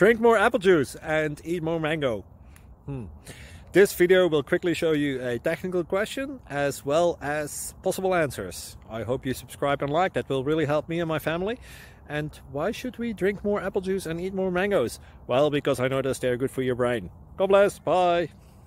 Drink more apple juice and eat more mango. This video will quickly show you a technical question as well as possible answers. I hope you subscribe and like, that will really help me and my family. And why should we drink more apple juice and eat more mangoes? Well, because I noticed they're good for your brain. God bless, bye!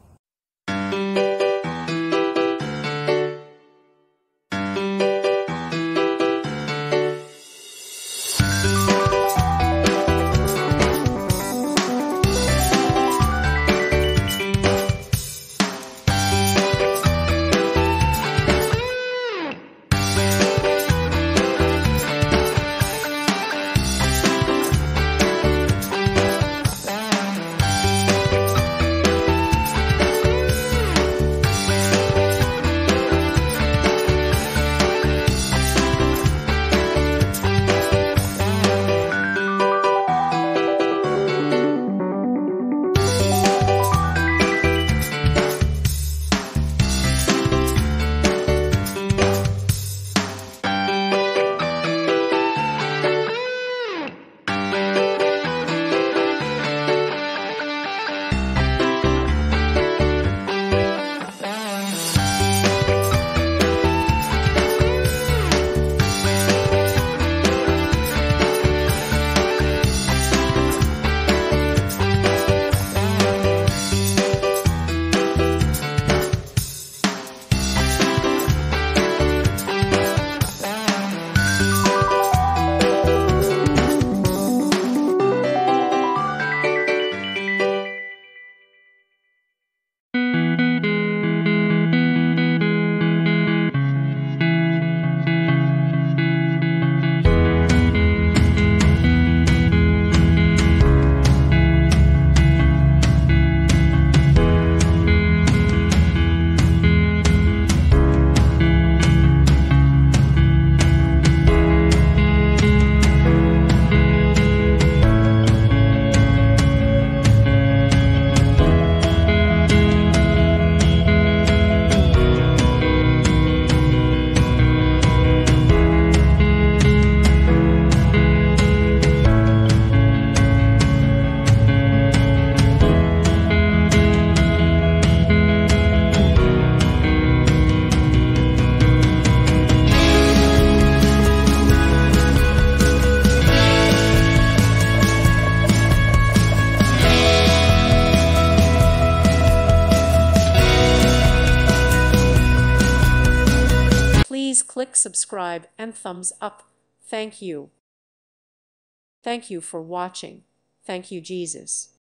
Please click subscribe and thumbs up. Thank you. Thank you for watching. Thank you, Jesus.